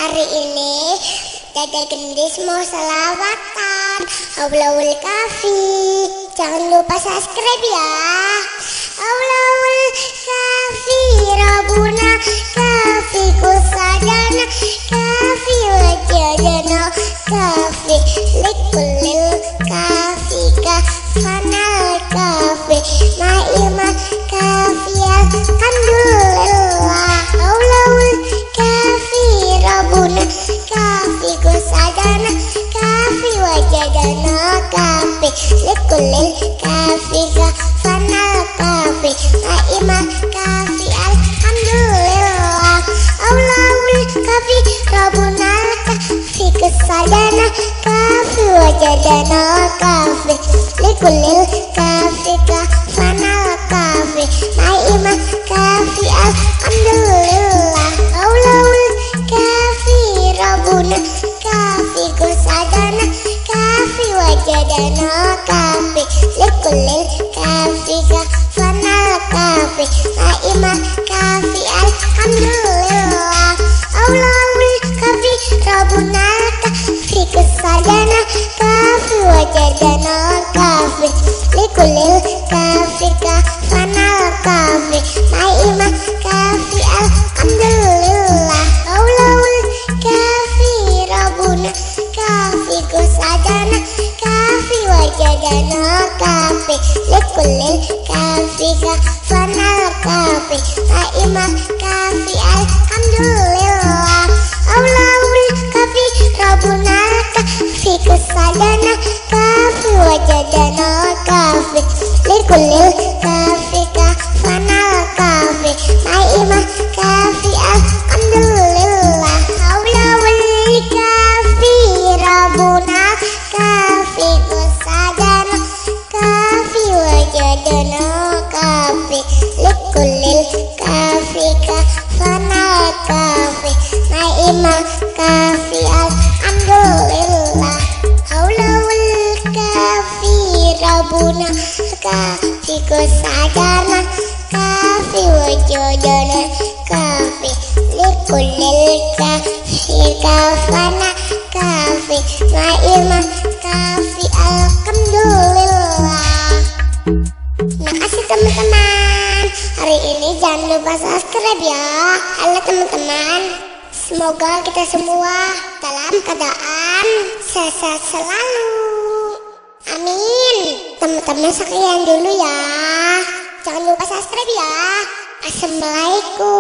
Hari ini Dada Gendis mau selawatan Aulawul Kafi. Jangan lupa subscribe ya. Aulawul Kafi Rabbuna Kafi Kusadana Kafi Wajadana Kafi Likulil Kafi Kafanal Kafi Ma'ima Kafi Alhamdulillah. Aulawul Kafi Rabbuna Kafi Kusadana Kafi Wajadana Kafi Likulil Kafi Kafanal Kafi Ma'ima Kafi Alhamdulillah. Aulawul Kafi Rabbuna Kafi Kusadana Kafi Wajadana Kafi Likulil Kafi Kafanal Kafi Ma'ima Kafi Alhamdulillah. Aulawul Kafi Rabbuna Kafi Kusadana Kafi Wajadana Kafi Likulil Kafi Kafanal Kafi Ma'ima Kafi Alhamdulillah. Aulawul Kafi Rabbuna Kafi Kusadana Kafi Wajadana Kafi Likulil Kafi Kafanal Kafi Ma'ima Kafi Alhamdulillah. Aulawul Kafi Rabbuna Kafi Kusadana Kafi Wajadana Kafi Likulil Kafi Kafanal Kafi Ma'ima Kafi Alhamdulillah. Aulawul Kafi Rabbuna Kafi Kusadana Kafi Wajadana Kafi Likulil Kafi Kafanal Kafi Ma'ima Kafi Alhamdulillah. Aulawul Kafi Rabbuna Kafi Kusadana Kafi Wajadana Kafi Likulil Kafi Kafanal Kafi Ma'ima Kafi Alhamdulillah. Aulawul Kafi Rabbuna Kafi Kusadana Kafi Wajadana Kafi Likulil Kafi Kafanal Kafi Ma'ima Kafi Alhamdulillah. Makasih teman-teman. Hari ini jangan lupa subscribe ya. Halo teman-teman, semoga kita semua dalam keadaan sehat selalu. Amin. Teman-teman sekian dulu ya. Jangan lupa subscribe ya. Assalamualaikum.